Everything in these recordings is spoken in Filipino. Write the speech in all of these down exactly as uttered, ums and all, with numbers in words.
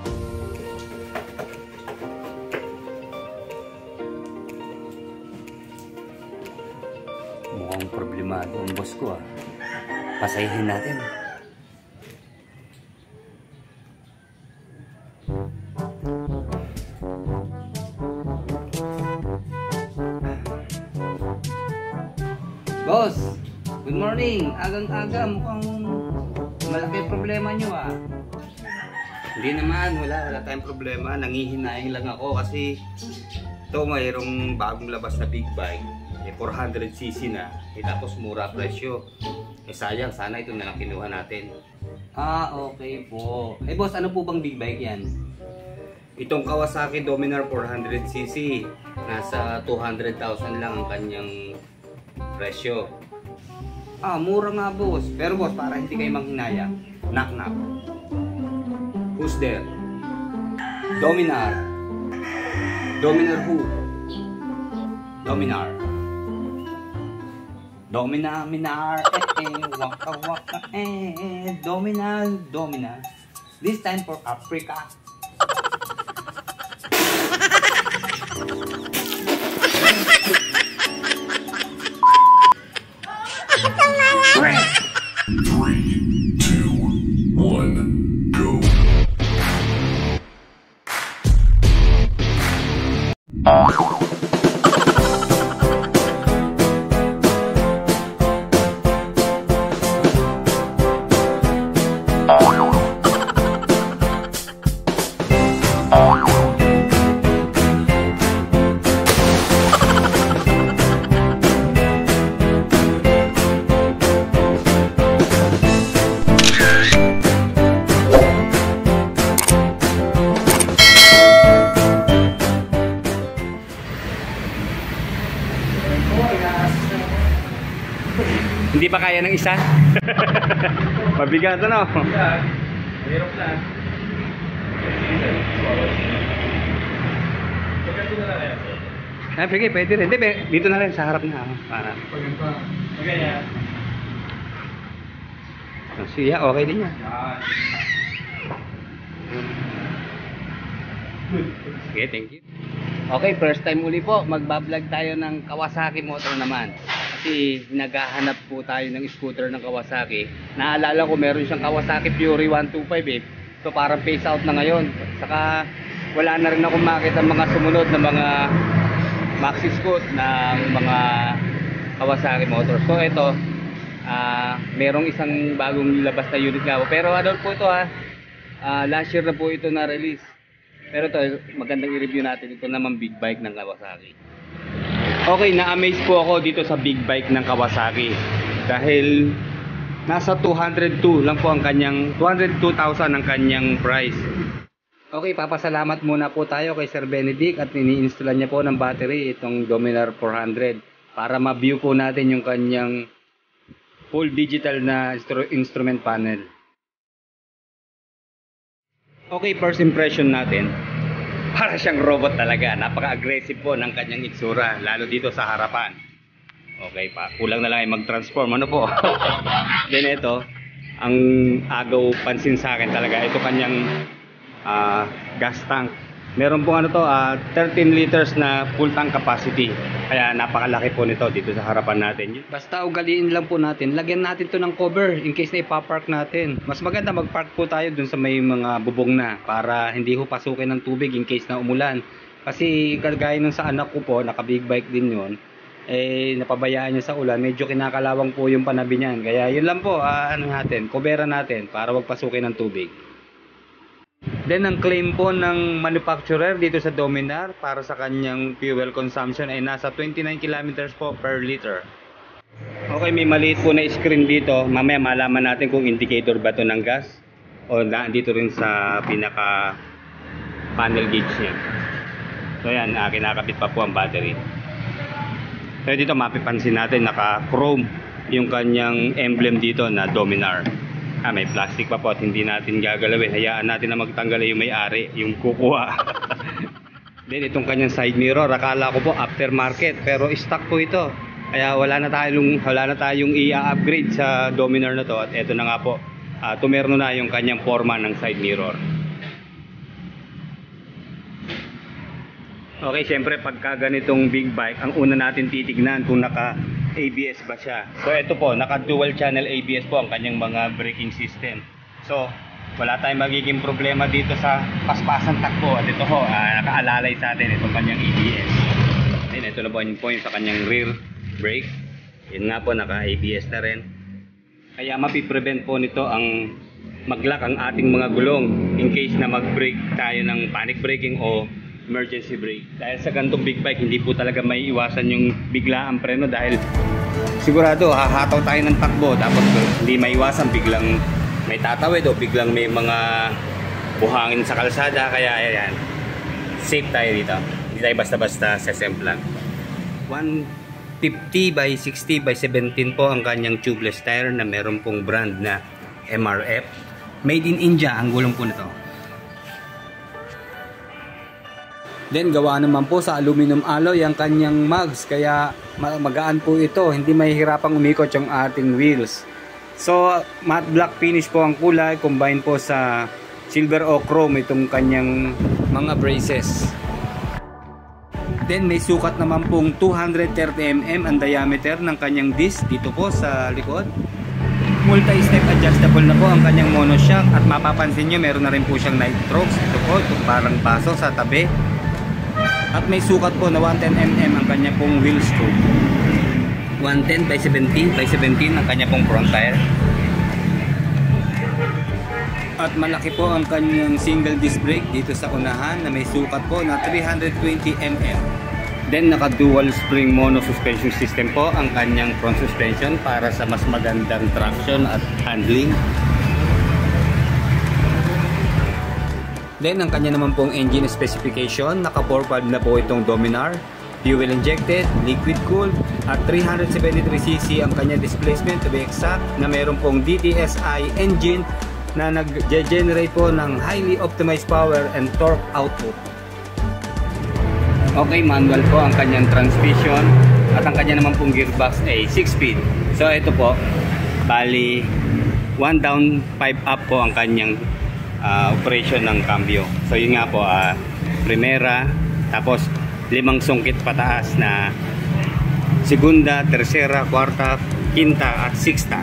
Mukhang problemado ang boss ko ah. Pasayahin natin. Boss, good morning. Agang-aga, mukhang malaki problema nyo ah. Hindi naman, wala, wala tayong problema. Nangihinayang lang ako kasi ito mayroong bagong labas na big bike. Eh, four hundred c c na, eh, tapos mura presyo. Eh sayang, sana ito na lang kinuha natin. Ah, okay po. Eh boss, ano po bang big bike yan? Itong Kawasaki Dominar four hundred c c, nasa two hundred thousand lang ang kanyang presyo. Ah, mura nga boss. Pero boss, para hindi kayo manghinayang, knock knock. Who's there? Dominar. Dominar who? Dominar. Domina, minar, eh, eh, waka, waka, eh, eh, domina, domina. This time for Africa. Three, two, one, go. Hindi pa kaya ng isa? Mabigat ano? Mahirap na. Ah, sige, pwede rin. Hindi, dito na rin sa harap na. Para. Okay yan. Sige, okay din yan. Okay, thank you. Okay, first time uli po. Magbablog tayo ng Kawasaki motor naman. Kasi naghahanap po tayo ng scooter ng Kawasaki. Naalala ko meron siyang Kawasaki Fury one twenty-five eh. So parang phase out na ngayon. Saka wala na rin akong makita mga sumunod na mga maxi scoot ng mga Kawasaki motor. So ito, uh, merong isang bagong labas na unit nga po. Pero ano po ito ha, uh, last year na po ito na release. Pero ito, magandang i-review natin. Ito naman big bike ng Kawasaki. Okay, na-amaze po ako dito sa big bike ng Kawasaki dahil nasa two hundred two lang po ang kanyang two hundred two thousand ang kanyang price. Okay, papasalamat muna po tayo kay Sir Benedict at ini-installan niya po ng battery itong Dominar four hundred para ma-view po natin yung kanyang full digital na instru instrument panel. Okay, first impression natin. Para siyang robot talaga. Napaka-aggressive po ng kanyang itsura. Lalo dito sa harapan. Okay pa. Kulang na lang ay mag-transform. Ano po? Then ito, ang agaw pansin sa akin talaga. Ito kanyang uh, gas tank. Meron pong ano to, uh, thirteen liters na full tank capacity. Kaya napakalaki po nito dito sa harapan natin. Basta ugaliin lang po natin. Lagyan natin to ng cover in case na ipapark natin. Mas maganda magpark po tayo dun sa may mga bubong na para hindi ho pasukin ng tubig in case na umulan. Kasi kagaya nung sa anak ko po, naka big bike din yun. Eh napabayaan niya sa ulan, medyo kinakalawang po yung panabi niyan. Kaya yun lang po, uh, ano natin, coveran natin para wag pasukin ng tubig. Then ang claim po ng manufacturer dito sa Dominar para sa kanyang fuel consumption ay nasa twenty-nine kilometers po per liter. Okay, may maliit po na screen dito. Mamaya malaman natin kung indicator ba to ng gas o nandito rin sa pinaka panel gauge niya. So yan, uh, kinakabit pa po ang battery. So dito mapipansin natin naka chrome yung kanyang emblem dito na Dominar. Ah, may plastic pa po at hindi natin gagalawin. Hayaan natin na magtanggal yung may-ari, yung kukuha. Then itong kanyang side mirror, akala ko po aftermarket pero stock po ito. Kaya wala na tayong wala na tayong i-upgrade sa Dominar na to at ito na nga po. Uh, tumerno na yung kanyang forma ng side mirror. Okay, syempre pagka ganitong big bike, ang una natin titignan kung naka A B S ba siya. So ito po, naka dual channel A B S po ang kanyang mga braking system. So wala tayong magiging problema dito sa paspasan takbo. At ito ho, ah, nakaalalay sa atin itong kanyang A B S. Then ito na po yung point sa kanyang rear brake. Yun nga po, naka A B S na rin. Kaya mapiprevent po nito ang mag-lock ang ating mga gulong in case na mag-brake tayo ng panic braking o emergency brake. Dahil sa ganitong big bike, hindi po talaga may iwasan yung bigla ang preno dahil sigurado hahataw tayo ng takbo, tapos hindi may iwasan biglang may tatawid o biglang may mga buhangin sa kalsada. Kaya ayan, safe tayo dito, hindi tayo basta-basta sesemplan. one fifty by sixty by seventeen po ang kanyang tubeless tire na meron pong brand na M R F. Made in India ang gulong po nito. Then gawa naman po sa aluminum alloy ang kanyang mugs, kaya magaan po ito, hindi mahihirapang umikot yung ating wheels. So matte black finish po ang kulay, combine po sa silver o chrome itong kanyang mga braces. Then may sukat naman pong two hundred thirty millimeters ang diameter ng kanyang disc dito po sa likod. Multi-step adjustable na po ang kanyang monoshock, at mapapansin nyo meron na rin po siyang nitrox. Ito po, itong parang baso sa tabi. At may sukat po na one ten millimeters ang kanya pong wheel scope. one ten by seventeen by seventeen ang kanya pong front tire. At malaki po ang kanyang single disc brake dito sa unahan na may sukat po na three hundred twenty millimeters. Then naka dual spring mono suspension system po ang kanyang front suspension para sa mas magandang traction at handling. Then ang kanya naman pong engine specification, naka four valve na po itong Dominar, fuel injected, liquid cooled, at three hundred seventy-three c c ang kanya displacement to be exact, na meron pong D T S I engine na nag-generate po ng highly optimized power and torque output. Okay, manual po ang kanyang transmission, at ang kanya naman pong gearbox ay six speed. So ito po, bali one down, five up po ang kanyang Uh, operation ng cambio. So yun nga po, uh, primera, tapos limang sungkit pataas na segunda, tercera, kwarta, quinta at sixta.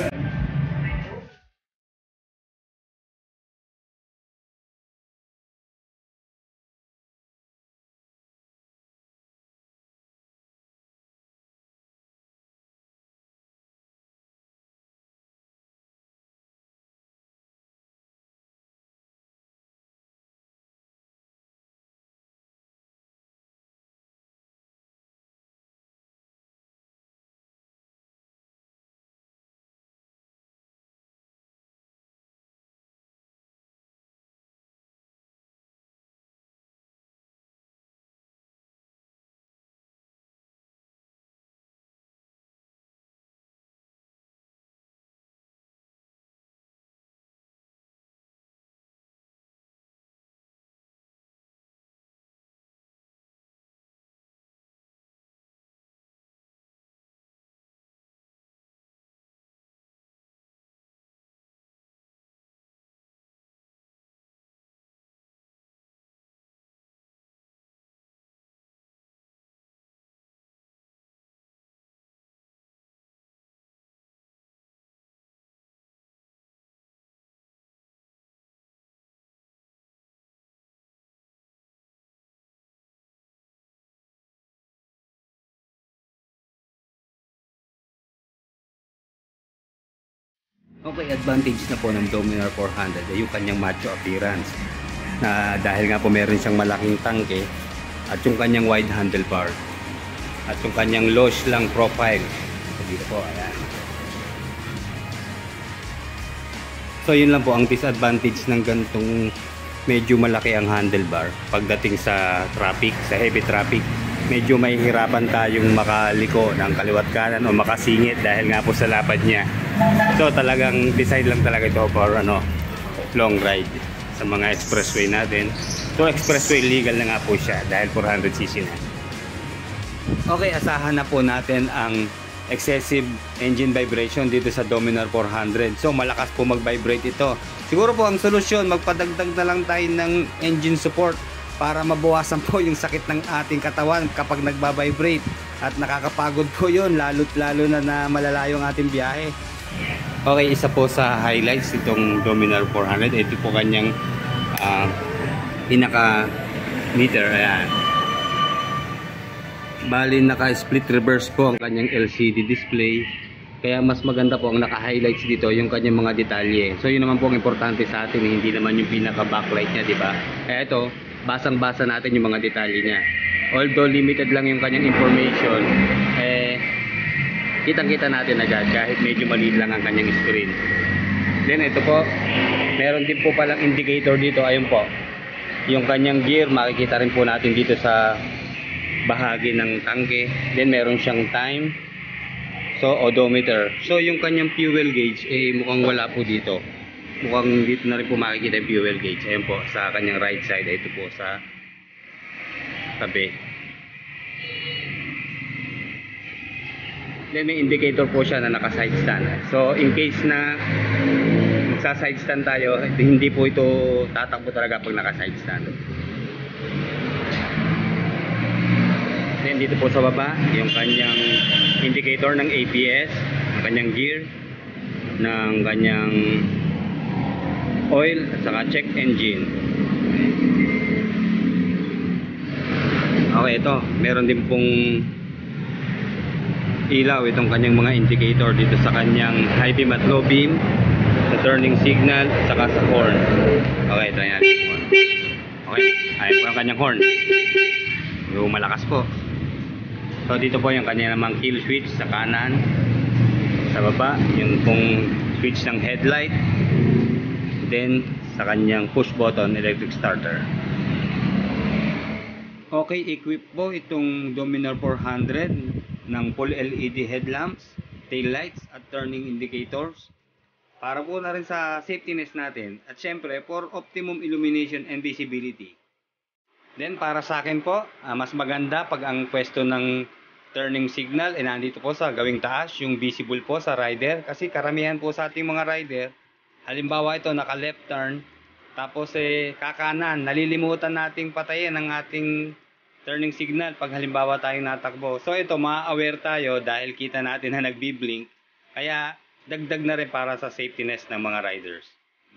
Okay, advantage na po ng Dominar four hundred ay yung kanyang macho appearance. Na dahil nga po meron siyang malaking tangke at yung kanyang wide handlebar at yung kanyang low lang profile. So, dito po, ayan. So yun lang po ang disadvantage ng ganitong medyo malaki ang handlebar. Pagdating sa traffic, sa heavy traffic, medyo may hirapan tayong makaliko ng kaliwat kanan o makasingit dahil nga po sa lapad niya. So talagang design lang talaga ito for ano, long ride sa mga expressway natin. So expressway legal na nga po siya dahil four hundred c c na. Okay, asahan na po natin ang excessive engine vibration dito sa Dominar four hundred. So malakas po mag-vibrate ito. Siguro po ang solusyon, magpadagdag na lang tayo ng engine support para mabawasan po yung sakit ng ating katawan kapag nagbabibrate. At nakakapagod po yun, lalo't lalo na na malalayo ang ating biyahe. Okay, isa po sa highlights itong Dominar four hundred. Ito po kanyang uh, pinaka meter. Ayan. Bali naka-split reverse po ang kanyang L C D display. Kaya mas maganda po ang naka-highlights dito yung kanyang mga detalye. So yun naman po ang importante sa atin, hindi naman yung pinaka-backlight niya, di ba? Kaya ito, basang-basa natin yung mga detalye niya. Although limited lang yung kanyang information, eh kitang-kita natin agad kahit medyo maliit lang ang kanyang screen. Then ito po, meron din po palang indicator dito. Ayun po, yung kanyang gear makikita rin po natin dito sa bahagi ng tangke. Then meron siyang time, so odometer. So yung kanyang fuel gauge eh mukhang wala po dito. Mukhang dito na rin po makikita yung fuel gauge. Ayun po sa kanyang right side. Ito po sa tabi. Then may indicator po siya na naka side stand. So in case na sa side stand tayo, hindi po ito tatakbo talaga pag naka side stand. Then dito po sa baba, yung kanyang indicator ng A B S, ng kanyang gear, ng kanyang oil, at saka check engine. Okay, ito, meron din pong ilaw itong kanyang mga indicator dito sa kanyang high beam at low beam, sa turning signal, at saka sa horn. Okay, ito yan. Okay, ayun po ang kanyang horn. Yung malakas po. So dito po yung kanya namang kill switch sa kanan. Sa baba, yung pong switch ng headlight. Then sa kanyang push button electric starter. Okay, equipped po itong Dominar four hundred ng full L E D headlamps, tail lights at turning indicators. Para po na rin sa safetyness natin. At syempre for optimum illumination and visibility. Then para sa akin po, uh, mas maganda pag ang pwesto ng turning signal ay eh, nandito po sa gawing taas, yung visible po sa rider. Kasi karamihan po sa ating mga rider, halimbawa ito naka left turn, tapos eh kakanan, nalilimutan nating patayin ang ating turning signal pag halimbawa tayong natakbo. So ito, ma-aware tayo dahil kita natin na nagbi-blink. Kaya dagdag na rin para sa safetyness ng mga riders.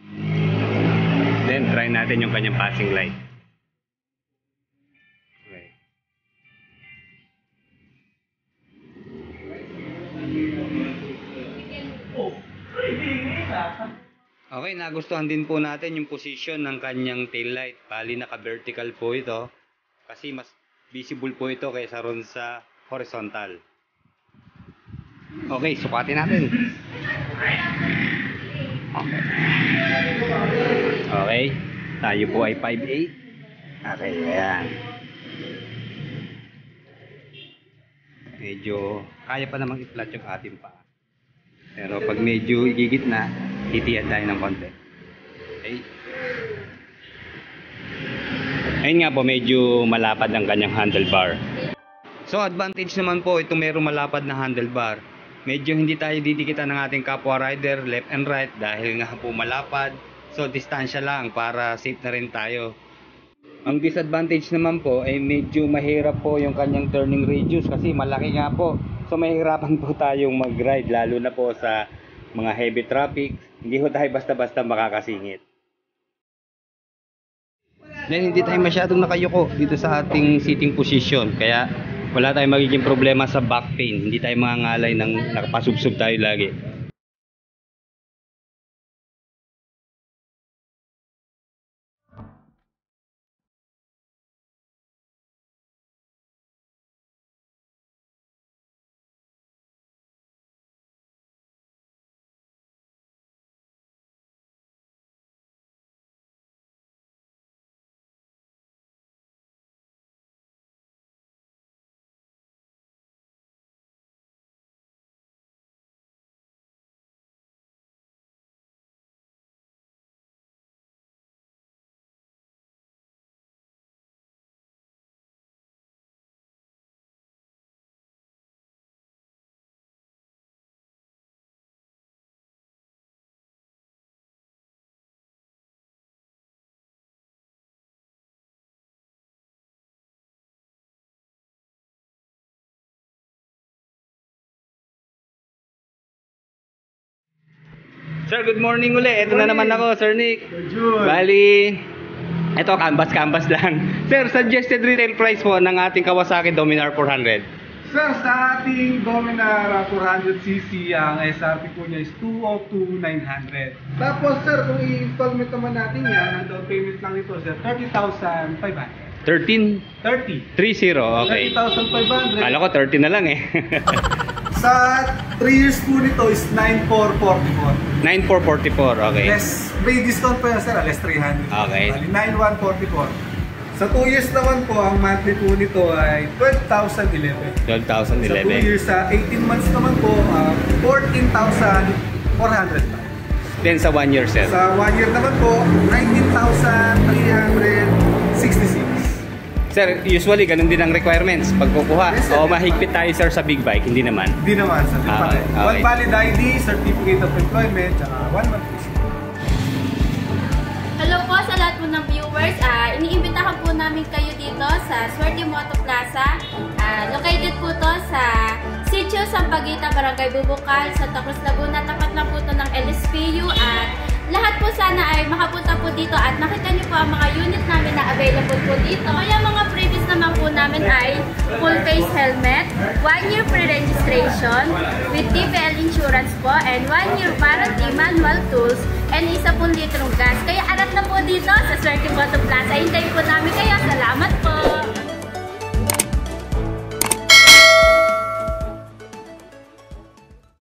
Then try natin yung kanyang passing light. Okay, nagustuhan din po natin yung position ng kanyang tail light. Bali naka-vertical po ito kasi mas visible po ito kaysa ron sa horizontal. Okay, sukatin natin. Okay. Okay, tayo po ay five eight. Okay, ayan. Medyo kaya pa namang i-flat yung ating paa. Pero pag medyo igigit na, titiyan tayo ng konti. Okay. Ayun nga po, medyo malapad ang kanyang handlebar. So advantage naman po itong merong malapad na handlebar. Medyo hindi tayo didikitan ng ating kapwa rider left and right dahil nga po malapad. So distansya lang para safe na rin tayo. Ang disadvantage naman po ay medyo mahirap po yung kanyang turning radius kasi malaki nga po. So mahirapan po tayong mag-ride lalo na po sa mga heavy traffic. Hindi po tayo basta-basta makakasingit. Then hindi tayo masyadong nakayuko dito sa ating sitting position. Kaya wala tayong magiging problema sa back pain. Hindi tayo mangangalay ng nakapasubsob tayo lagi. Sir, good morning uli. Ito na naman ako, Sir Nick. Jun. Bali, ito, canvas-canvas lang. Sir, suggested retail price po ng ating Kawasaki Dominar four hundred. Sir, sa ating Dominar four hundred c c, ang S R P po niya is two oh two thousand nine hundred. Tapos sir, kung i-installment naman natin yan, ang down payment lang nito sir, thirty thousand five hundred. thirteen? thirty. three zero, okay. thirty thousand five hundred. Kala ko thirty na lang eh. Sa three years po nito is nine thousand four hundred forty-four. nine thousand four hundred forty-four, okay. Less, may discount pa yan sir, less three hundred. Okay. Bali, nine thousand one hundred forty-four. Sa two years naman po, ang monthly po nito ay twelve thousand eleven. twelve thousand Sa two eleven. years, sa eighteen months naman po, uh, fourteen thousand four hundred. Then sa one year, sir. Sa one year naman po, nineteen thousand three hundred sixty-six. Sir, usually ganun din ang requirements pag kukuha. Yes, sir. O mahigpit tayo, sir, sa big bike, hindi naman. Hindi naman sa Ah, okay, okay. One valid I D, Certificate of Employment, tsaka one month visit. Hello po sa lahat po ng viewers. Uh, iniimbitahan po namin kayo dito sa Swerte Moto Plaza. Uh, located po to sa Sitio Sampaguita, Barangay Bubukal, Santa Cruz, Laguna. Tapat na po to ng L S P U at lahat po sana ay makapunta po dito at nakita niyo po ang mga unit namin na available po dito. Kaya mga previous naman po namin ay full face helmet, one year pre-registration with T P L insurance po, and one year warranty, manual tools, and isa pong litrong gas. Kaya arat na po dito sa Swerte Moto Plaza. Hintayin po namin kayo. Salamat po!